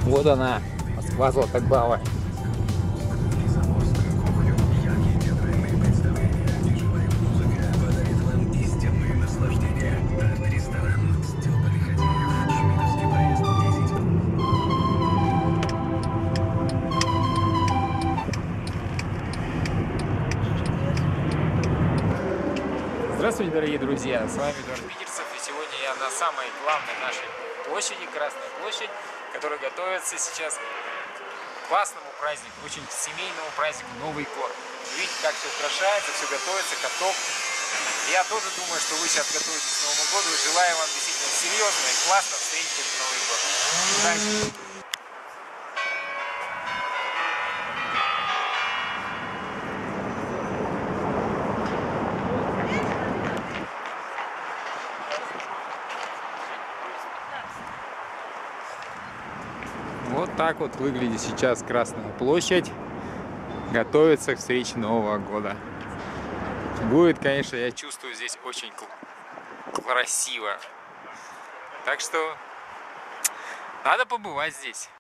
Вот она, Москва Златоглавая. Здравствуйте, дорогие друзья! С вами Эдуард Питерцев, и сегодня я на самой главной нашей площади, Красная площадь, которая готовится сейчас к классному празднику, очень семейному празднику Новый год. Вы видите, как все украшается, все готовится, каток. Я тоже думаю, что вы сейчас готовитесь к Новому году, и желаю вам действительно серьезно и классно встретить этот Новый год. Удачи! Вот так вот выглядит сейчас Красная площадь. Готовится к встрече Нового года. Будет, конечно, я чувствую, здесь очень красиво. Так что надо побывать здесь.